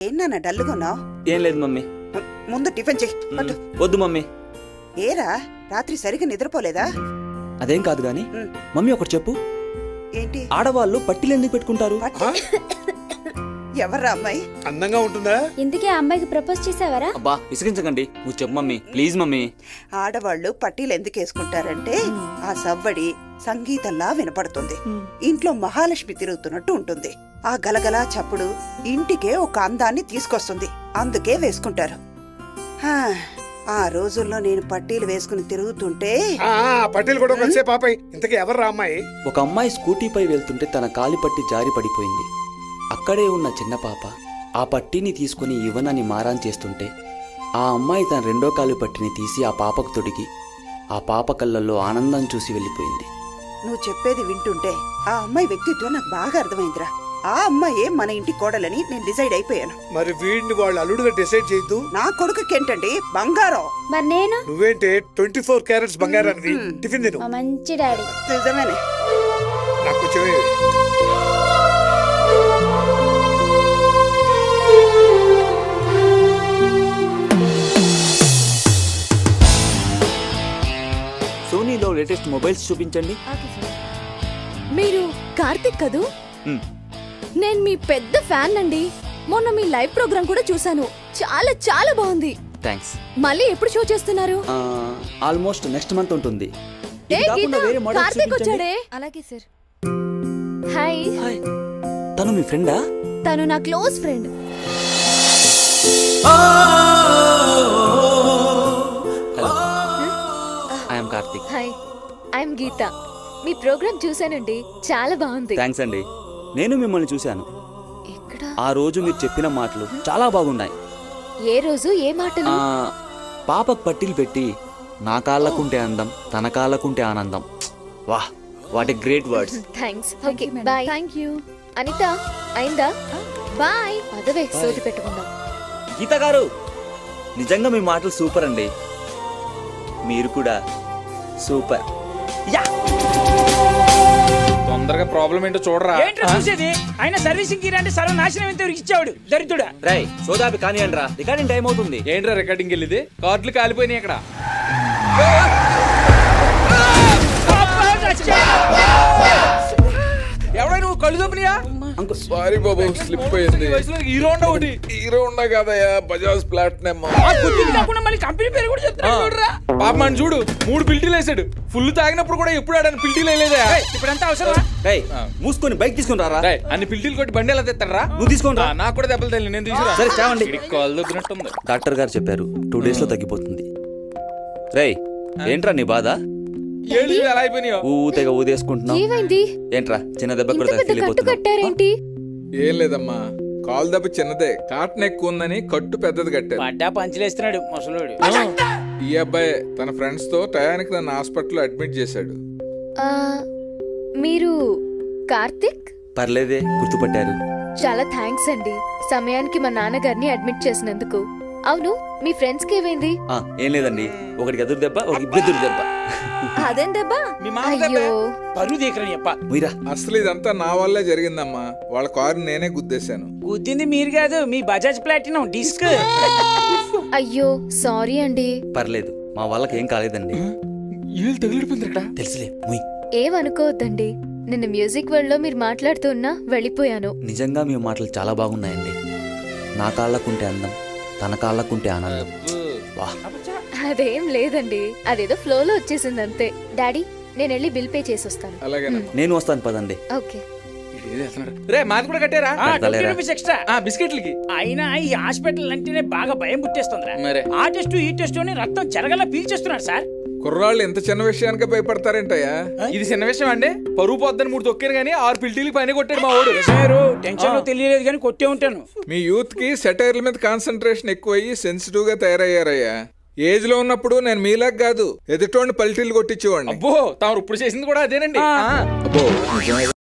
ఏనా డల్లుగున్నావు? ఏం లేదు మమ్మీ. ముందు టిఫిన్ చెయ్యి. వద్దు మమ్మీ. ఏరా రాత్రి సరిగ్గా నిద్రపోలేదా? అదేం కాదు గాని మమ్మీ ఒకటి చెప్పు. ఏంటి? ఆడవాళ్ళు పట్టీలు ఎందుకు పెట్టుకుంటారు? ఎవర్రా అమ్మాయి? అందంగా ఉంటుందా? ఇందుకే ఆ అమ్మాయికి ప్రపోజ్ చేసావరా? అబ్బా విసిగించకండి, నువ్వు చెప్పు మమ్మీ ప్లీజ్ మమ్మీ. ఆడవాళ్లు పట్టీలు ఎందుకు వేసుకుంటారంటే ఆ సవ్వడి సంగీతంలా వినపడుతుంది. ఇంట్లో మహాలక్ష్మి తిరుగుతున్నట్టు ఉంటుంది. ఆ గలగలా చప్పుడు ఇంటికే ఒక అందాన్ని తీసుకొస్తుంది. అందుకే వేసుకుంటారు. ఆ రోజుల్లో నేను పట్టీలు వేసుకుని తిరుగుతుంటే పట్టీలు కూడా వచ్చే పాపై. ఇంతకీ ఎవర్రా అమ్మాయి? ఒక అమ్మాయి స్కూటీపై వెళ్తుంటే తన కాలి పట్టి జారి పడిపోయింది. అక్కడే ఉన్న చిన్న పాప ఆ పట్టీని తీసుకుని ఇవ్వనని మారాన్ చేస్తుంటే ఆ అమ్మాయి తన రెండో కాలు పట్టిని తీసి ఆ పాపకు తొడిగి ఆ పాప కళ్ళల్లో ఆనందం చూసి వెళ్ళిపోయింది. నువ్వు చెప్పేది వింటుంటే ఆ అమ్మాయి వ్యక్తిత్వం నాకు బాగా అర్థమైందిరా. ఆ అమ్మాయే మన ఇంటి కోడలని నేను డిసైడ్ అయిపోయాను. మరి వీడిని వాళ్ళు అల్లుడుగా డిసైడ్ చేయొద్దు. నా కొడుకుకేంటండి బంగారం. మరి నేను నువ్వేంటే 24 క్యారెట్స్ బంగారాన్ని. టిఫిన్ తిను. మంచి డాడీ. నిజమేనే. నాకు కొంచెం సోనీలో లేటెస్ట్ మొబైల్స్ చూపించండి. మీరు కార్తిక్ కదూ? నేను మీ పెద్ద ఫ్యాన్ అండి. మొన్న మీ లైవ్ ప్రోగ్రామ్ కూడా చూసాను. చాలా చాలా బాగుంది. థ్యాంక్స్. మళ్ళీ ఎప్పుడు షో చేస్తున్నారు? ఆల్మోస్ట్ నెక్స్ట్ మంత్ ఉంటుంది. కార్తిక్ వచ్చాడే. అలాగే సార్. హాయ్. తను మీ ఫ్రెండా? తను నా close friend. I'm Karthik. Hi, I'm Geeta. మీ ప్రోగ్రామ్ చూసానండి, చాలా బాగుంది. థ్యాంక్స్ అండి. నేను మిమ్మల్ని చూశాను. ఆ రోజు మీరు చెప్పిన మాటలు చాలా బాగున్నాయి. ఏ రోజు ఏ మాటలు? పాపకు పట్టీలు పెట్టి నా కాళ్ళకుంటే అందం, తన కాళ్ళకుంటే ఆనందం. వాహ్, what a great words. Thanks. Okay bye. Thank you. Anitha అయిందా? బాయ్. పదవే సోది పెట్టుకుందాం. గీత గారు, నిజంగా మీ మాటలు సూపర్ అండి. మీరు కూడా సూపర్. తొందరగా ప్రాబ్లం ఏంటో చూడరా. చూసేది ఆయన సర్వీసింగ్ కి రండి, సర్వనాశనం ఎంత ఇచ్చాడు దరిద్రుడా. రై సోదాపి కానియండి రా, రికార్డింగ్ టైం అవుతుంది. ఏంట్రా రికార్డింగ్ వెళ్ళింది? కార్డులు కాలిపోయినాయి ఇక్కడ. ఎవడై నువ్వు కళ్ళు చూపినాయా? సారీ బాబు, స్లిప్ అయింది. హీరో హోండా ఒకటి. హీరో హోండా కాదయ్యా, బజాజ్ ప్లాటినం. కంపెనీ పేరు కూడా చెప్తాడు. పాప మన చూడు 3 పిల్టీలు వేసాడు. ఫుల్ తాగినప్పుడు కూడా ఎప్పుడు ఆడని పిల్టీలు వేయలేదా? ఇప్పుడంతా అవసరమా? మూసుకొని బైక్ తీసుకుని రారా. అన్ని పిల్టీలు కొట్టి బండి ఎలా తెస్తారా? నువ్వు తీసుకొని రా. నాకు కూడా దెబ్బలు తల్లి, నేను తీసుకురా. సరే చావండి. కాల్ దొబ్బినట్టుంది. డాక్టర్ గారు చెప్పారు 2 days లో తగ్గిపోతుంది. రై ఏంట్రా నీ బాధ? ఎలా అయిపోయినాయో? ఊతేగా ఊదేసుకుంటున్నావు. ఏమైంది? ఏంట్రా చిన్న దెబ్బ కూడా తగిలిపోతున్నావు. ఏం లేదమ్మా, కాలు దెబ్బ చిన్నదే, కాటన్ ఎక్కువ ఉందని కట్టు పెద్దది కట్టారు. పడ్డా పంచులేస్తున్నాడు ముసలోడు. ఈ అబ్బాయి తన ఫ్రెండ్స్ తో టయానికి నన్ను హాస్పిటల్లో అడ్మిట్ చేశాడు. మీరు కార్తిక్? పర్లేదే, గుర్తుపట్టారు. చాలా థ్యాంక్స్ అండి, సమయానికి మా నాన్నగారిని అడ్మిట్ చేసినందుకు. అవును, మీ ఫ్రెండ్స్ కి ఏమైంది? ఏం లేదండి, ఒకటికి ఎదురు దెబ్బ, ఒకటి బెదురు దెబ్బ. అదేం దెబ్బ? అయ్యో పరువు దీకరని చెప్ప. అసలు ఇదంతా నా వల్లే జరిగిందమ్మా. వాళ్ళ కారు నేనే గుద్దేశాను. గుద్దింది మీరు కాదు, మీ బజాజ్ ప్లాటినం డిస్క్. అయ్యో సారీ అండి. పర్లేదు, మా వాళ్ళకి ఏం కాలేదండి. తెలుసులే. ఏమనుకోవద్దండి, నిన్న మ్యూజిక్ వరల్డ్ లో మీరు మాట్లాడుతున్నా వెళ్ళిపోయాను. నిజంగా మీ మాటలు చాలా బాగున్నాయండి. నా కాళ్ళకుంటే అందం, తన కాళ్ళకుంటే ఆనందం. వాహ్, అదేం లేదండి, అదేదో ఫ్లోలో వచ్చేసింది అంతే. డాడీ, నేను వెళ్ళి బిల్ పే చేసి వస్తాను. నేను వస్తాను పదండి. ఓకే. రే మాది కూడా కట్టారా? ఎక్స్ట్రా బిస్కెట్లకి. అయినా ఈ హాస్పిటల్ అంటేనే బాగా భయం పుట్టేస్తుందిరా. మరి ఆ టెస్ట్ ఈ టెస్ట్ అని రక్తం చెరగలా పీల్చేస్తున్నారు సార్. కుర్రాళ్ళు ఎంత చిన్న విషయానికి భయపడతారేంటయ్యా? ఇది చిన్న విషయం అండి. పరువు పోద్దని 3 తొక్కారు గానీ 6 పిల్టీలకి పైన కొట్టాడు మా వాడు. టెన్షన్ లో తెలియలేదు కానీ కొట్టే ఉంటాను. మీ యూత్ కి సెటైర్ల మీద కాన్సన్ట్రేషన్ ఎక్కువయ్యి సెన్సిటివ్ గా తయారయ్యారయ్యా. ఏజ్ లో ఉన్నప్పుడు నేను మీలాగా కాదు, ఎదుటోడిని పల్టీలు కొట్టించేవాడిని. అబ్బో, తాము ఇప్పుడు చేసింది కూడా అదేనండి. అబ్బో